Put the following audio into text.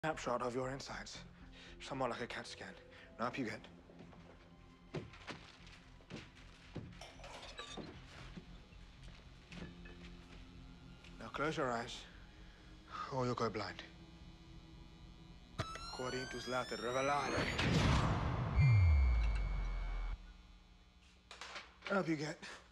Snapshot of your insides. Somewhat like a CAT scan. Now up you get. Now close your eyes, or you'll go blind. Quorintus later revelare. Up you get.